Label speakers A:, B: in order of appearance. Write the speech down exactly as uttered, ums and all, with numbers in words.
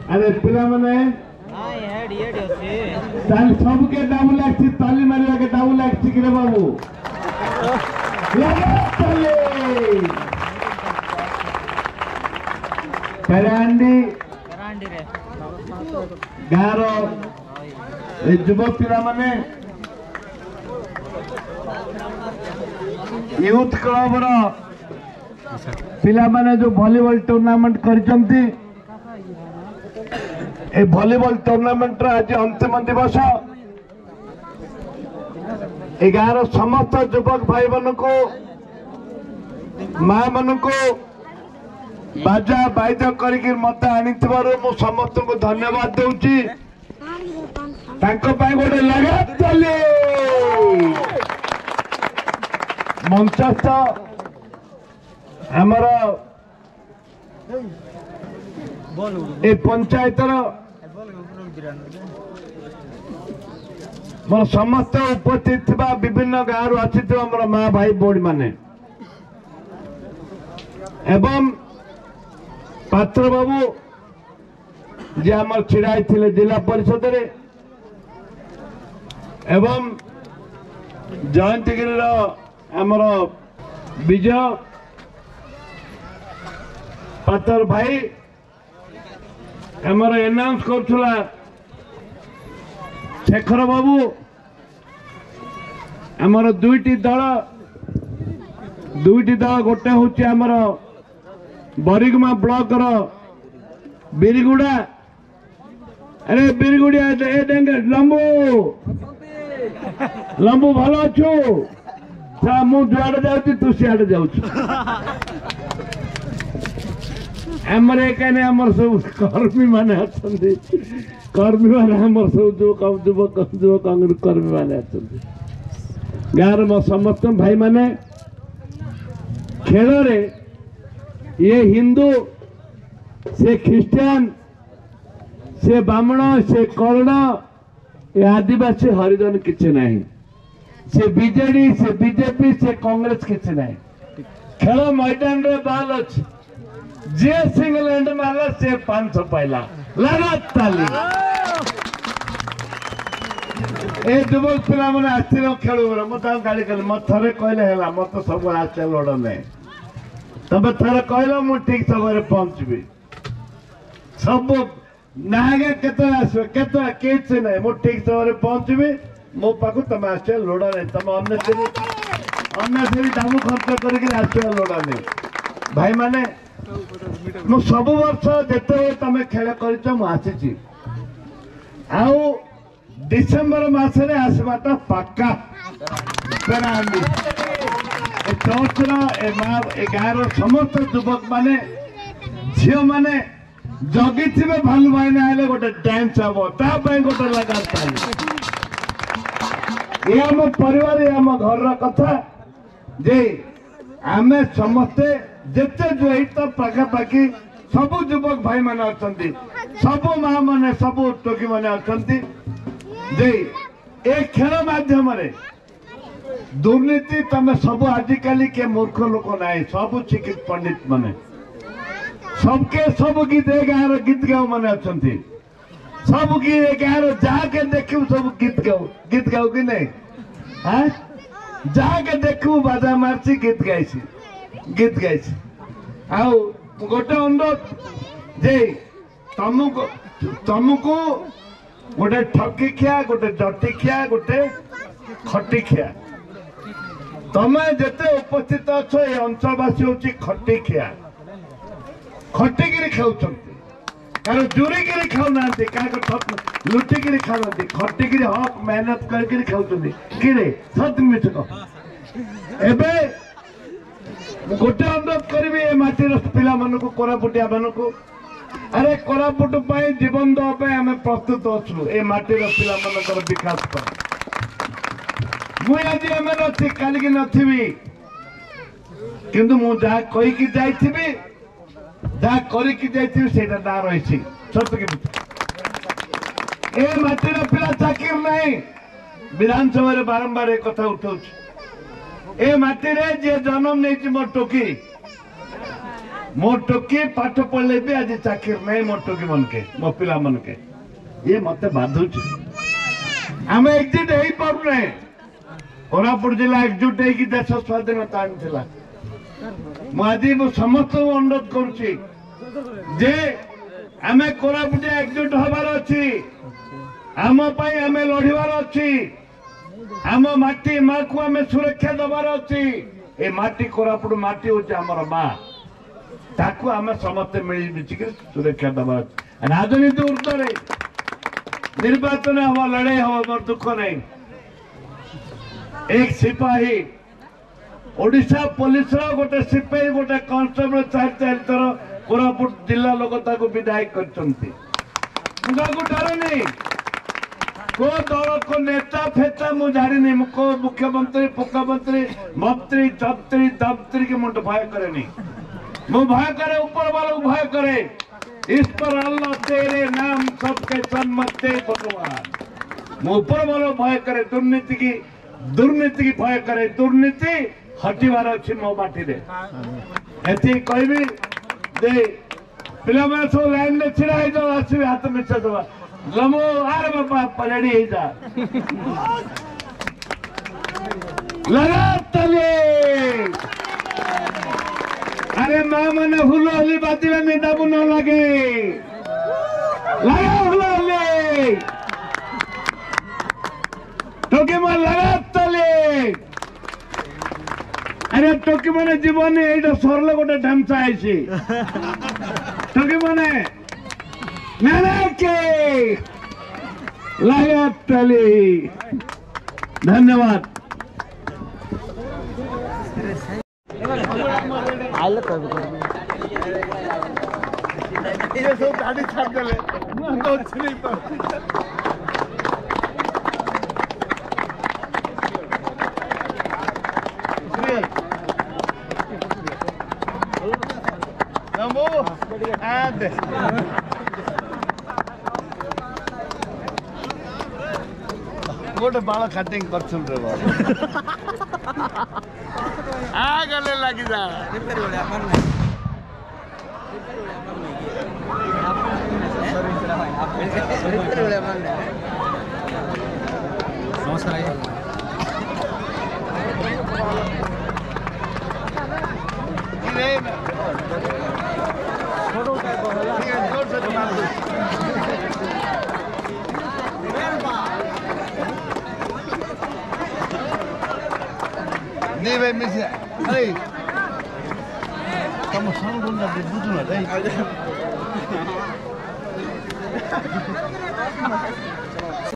A: अरे पिला माने ताल सबके डाबू लागछि ताली मारिया के डाबू लागछि कि रे बाबू लगा ताली करांडी करांडी रे गारो ए युवक पिला माने यूथ क्लब रो पिला माने जो वॉलीबॉल टूर्नामेंट करचंती ए वॉलीबॉल टूर्नामेंट आज अंतिम दिवस एगार समस्त युवक भाई मान को माँ मान को बाजा बाइज करके मत आनी समस्त को धन्यवाद दूची गोटे लगा चली मंचस्थ आमर ए पंचायतर मोर समस्त उपस्थित थिबा विभिन्न गाँव आसी मोर माँ भाई बोर्ड माने एवं पात्र बाबू जे आमर छिड़ाई थिले जिला परिषद रे एवं जयंतगिरी आमर विजय पात्र भाई आमर एनाउंस करुला शेखर बाबू आमर दुईटी दल दुईटी दल गोटे हूँ आमर बरिगमा ब्लॉक रो बिरगुड़ा अरे बिरगुड़िया ए डेंगे लंबू लंबू भलो अच्छु मु जुआड़े जाऊँ तू सियाड़े जाऊँ आमर एकाने आमर सब कर्मी माने आछंती कर्मी माने आमर सब युवक युवक युवक कर्मी माने आछंती गाँव में समस्त भाई माने खेल रे ये हिंदू से ख्रिस्टान से ब्राह्मण से कर्ण ये आदिवासी हरिजन किसी नहीं से बीजेडी से बीजेपी से कांग्रेस किसी नहीं खेल मैदान रे बाल अच्छे जे सिंगल हैंड मारा से पांच सौ पाइला लगा ताली ए युवक पिला मैंने आसी खेल मत गाड़ी कल मत थे कहले है मत सब आस लड़ नहीं तब थे कहल मु ठीक समय पहुंचबी सब नागे केत आस किसी ना मु ठीक समय पहुंचबी मो पाक तुम आस लड़ नहीं तुम अन्य अन्य दाम खर्च करके आस लड़ नहीं भाई माने मु सब वर्ष जिते तुम खेल करसी आउ डिसेम्बर मसरे आसवाटा पक्का चर्च गाँव समस्त युवक माने झील माने जगी थे भालू भाई ना गोटे डांस हम गोटे लगा ये आम परिवार आम घर कथा जे आमे समस्ते जिते जो तो पाखापाखि सब युवक भाई माने अच्छा सब माँ मैंने सब टोकी मैंने अच्छा जे ए खेल माध्यम दुर्नीति तमें सब आजिकल के मूर्ख लोक ना सब शिक्षित पंडित माने सबके सब गीत गाँव गीत गाँव मैंने अच्छा सब गीत गाँव जाके देखू सब गीत गाओ गीत गाओ कि नहीं हाँ जाके देखू बाजा मार्ची गीत गाई गीत गाई आउ गोटे अनुरोध जे तुमको तुमको गोटे ठकी खिया गोटे जटी खिया गोटे खटी खिया तमें जिते उपस्थित अच्छ ये अंचलवासी हूँ खटी खिया खटिकी खाऊ कारण जुरीकी खाऊना लुटिकी खाऊना खटिकी हक मेहनत करके खाऊ कि सत मिछ एबे गोटे अनुरोध करी ए माटीर पिला मानक कोरापुटिया मानक अरे कोरापुट जीवन देवाई आम प्रस्तुत अच्छु ए माटीर पिला मानकर विकास मुझे एम एल अच्छी कालिकी नथी किंतु मु जहाँ कहीकि जाइथिबी जहाँ करिकी जाइथिबी सेटा ना रही सत कि ए माटीर पिला चाकिर नहीं विधानसभा बारंबार एक कथा उठाऊँ ए माटी रे जे जन्म नहीं मो टोकी मो टोकी पाठ पढ़ले भी आज चाकरी नहीं मो टोकी मन के मो पिला मन के ये मत बाधुच आम एकजुट हो पारे कोरापुट जिला एकजुट हो देश स्वाधीनता आनी मुझे समस्त अनुरोध करुच्ची जे आम कोरापुट एकजुट हबार अच्छी आम आम लड़ार अच्छी आम माटी माँ को आम सुरक्षा दबार अच्छी ए माटी कोरापुट माटी हूँ आमर माँ ताकू आम समस्ते मिलमिशिक सुरक्षा दबार राजनीति ऊर्धे निर्वाचन हम लड़ाई हम मोर दुख नहीं एक सिपाही ओडिशा पुलिस गोटे सिपाही गोटे कांस्टेबल चार चार थर कोरापुट जिला लोक विधायक करछंती डर नहीं को दल को नेता फेता मुझे जानी को मुख्यमंत्री मुख्यमंत्री मंत्री जंत्री दंत्री की मुझे भय करे नहीं मु भय करे ऊपर वालों भय करे इस पर अल्लाह तेरे नाम सबके सन्मत दे भगवान मु ऊपर वालों भय करे दुर्नीति की दुर्नीति की भय करे दुर्नीति हटिवार अच्छी मो माटी रे एति कहबी दे पिला मैं सब लाइन में छिड़ा है जो आसबे हाथ में चदवा लमो आर बाबा पलड़ी है जा लगा तले अरे मां मने हुलो हली बातीला में दाबू न लगे लगा हुलो हली टोके मन लगा तले अरे टोके मने जीवन एटा सरल गोटे ढांचा आइसी टोके मने के लगा तले धन्यवाद
B: आइल कर ये सब गाड़ी छाड़ देले मैं तो छली पर नमो आद गोटे बाल कटिंग कर आ गले लगी जा नहीं भाई मिस अरे kamu sang dong nggak dibutuh lah,